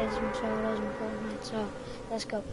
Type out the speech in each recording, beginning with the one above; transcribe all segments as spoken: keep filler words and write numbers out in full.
plays some solos and Fortnite, so let's go.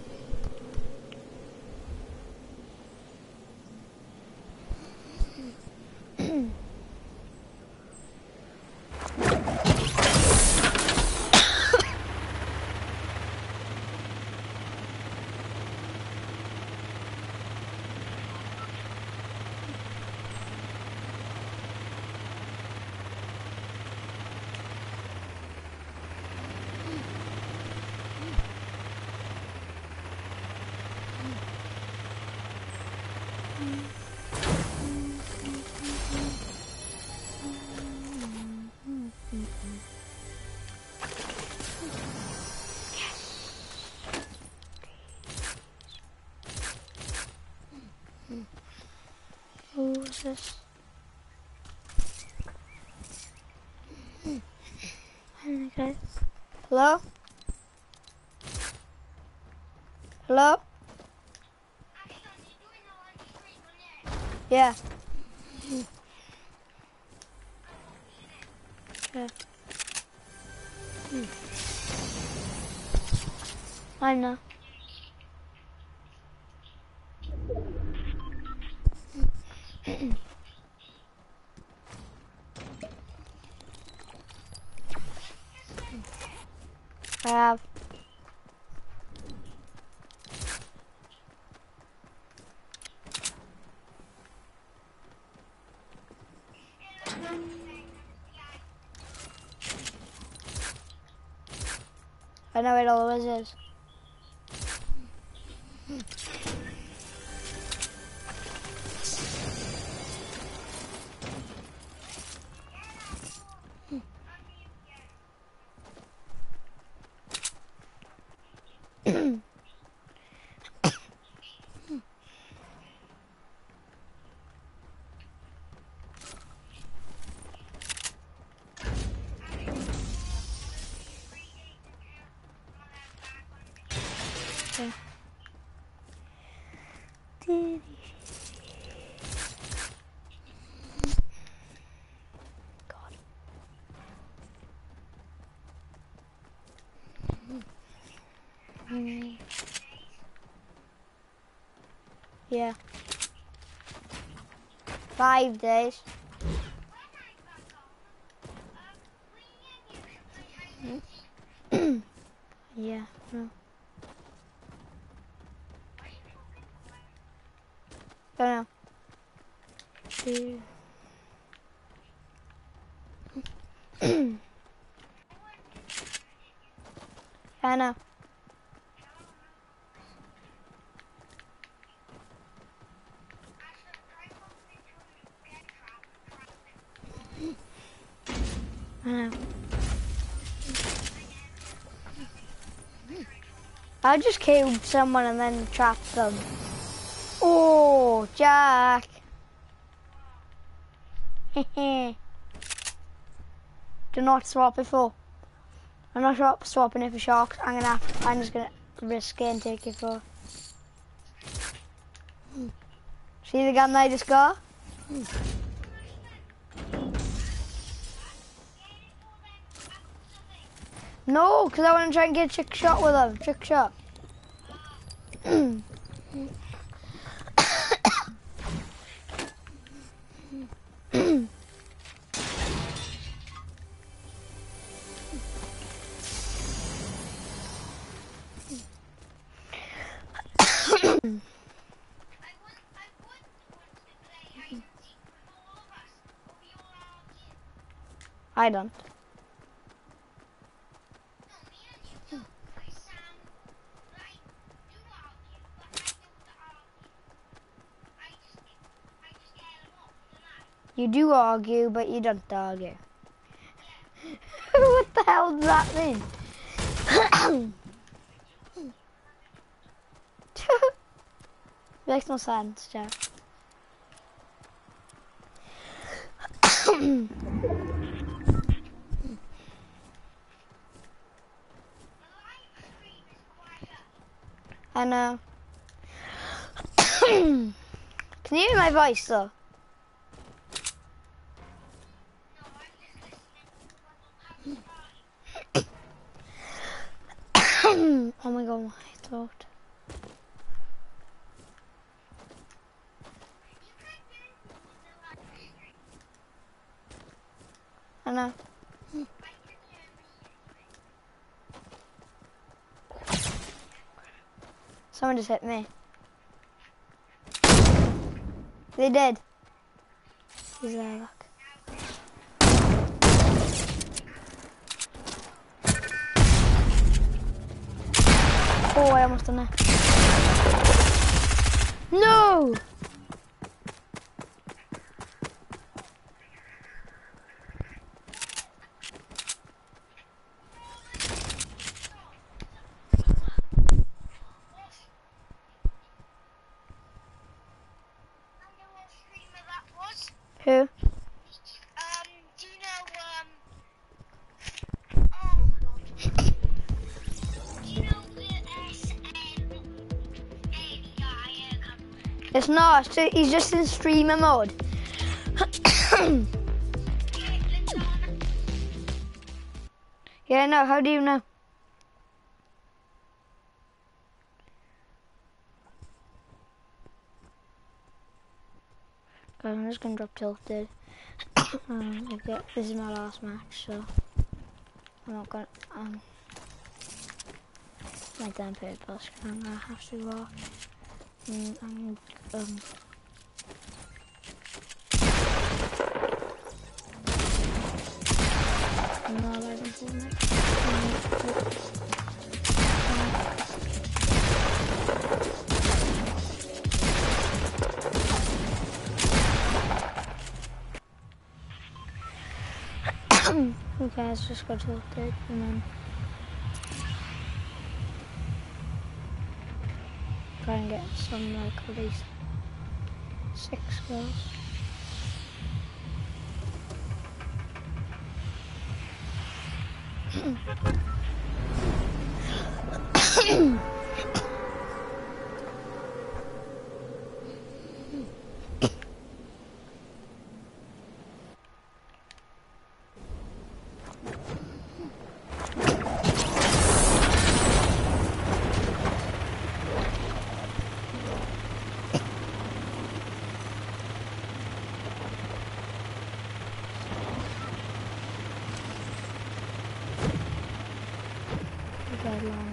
Who is this? Hi guys. Hello? Hello? Yeah. Okay. I know. I have. I know it always is. Okay. God. Mm. Yeah. Five days. Yeah, no. Don't know. Two. I know. I know. I just killed someone and then trapped them. Oh, Jack. Do not swap it for. I'm not swap, swapping it for sharks. I'm gonna have, I'm just gonna risk it and take it for. See the gun that I just got? No, because I want to try and get a trick shot with them. Trick shot. I don't. You do argue, but you don't argue. What the hell does that mean? Makes no sense, Jack. I know. Can you hear my voice though? Oh my god, my throat. I know. Someone just hit me. They did. He's there, look. Oh, I almost done it. No! Who? Um, do you know, um, oh god, do you know the S N A guy? Uh, It's not, it's ju- he's just in streamer mode. Yeah, no, how do you know? Guys, I'm just gonna drop tilted. um, okay, this is my last match, so I'm not gonna, um, my damn paid plus, I'm gonna have to walk. Mm, I'm, um, I'm not allowed to do it. Okay, let's just go to the third and then try and get some like at least six goals. Very long.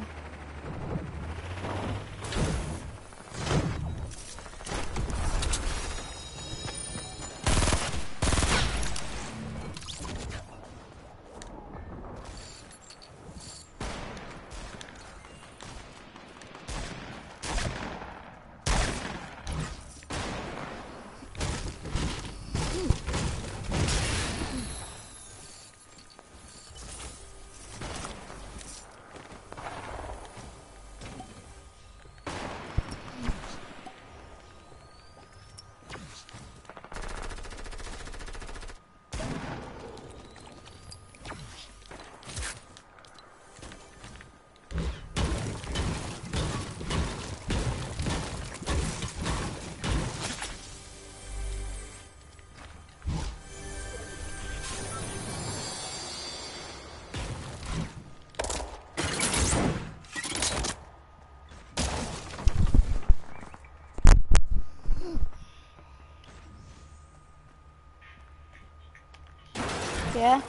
Yeah?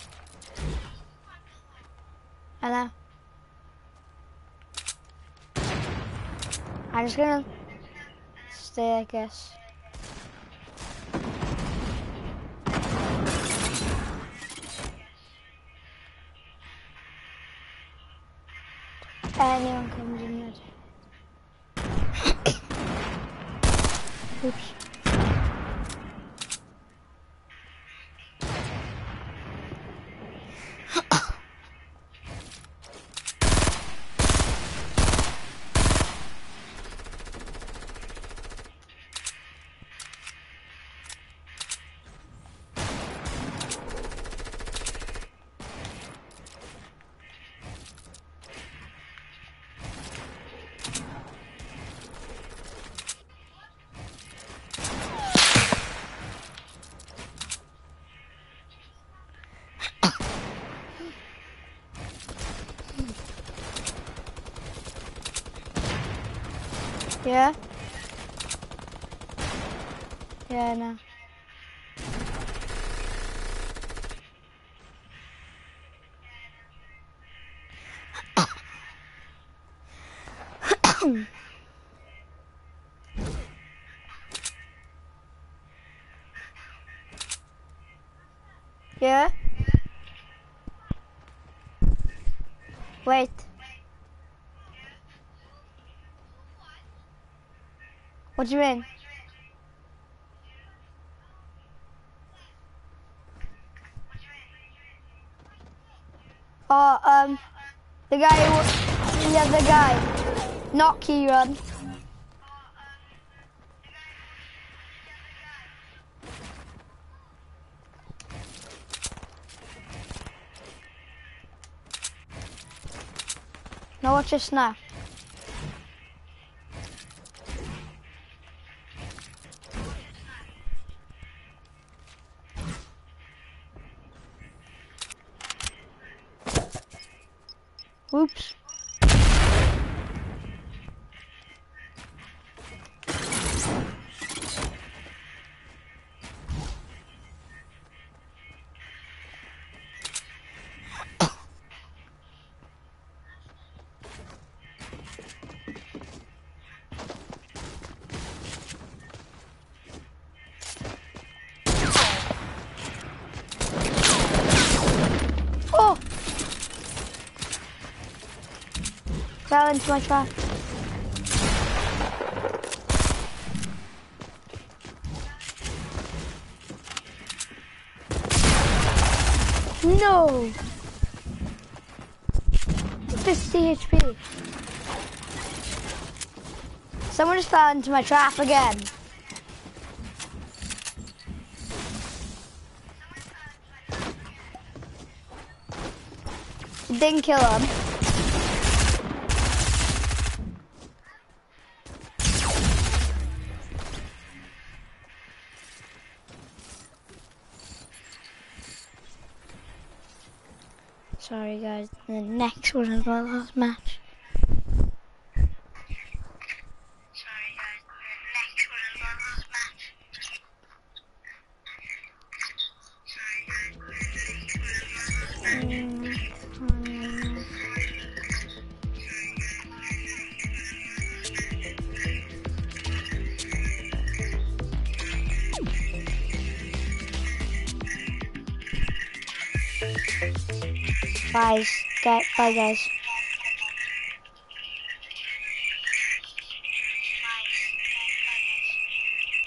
I know. I'm just gonna stay, I guess. Anyone comes in red. Oops. Yeah? Yeah, no. Yeah? Wait. What do you mean? Oh, um, the guy who, yeah, the guy, not Kieran. No, watch this now. Whoops. Oh! Fell into my trap. No! fifty H P. Someone just fell into my trap again. Didn't kill him. Sorry guys, the next one is my last match. Sorry guys, the next one is my last match. Sorry guys, the next one is my last match. Guys, get, bye guys.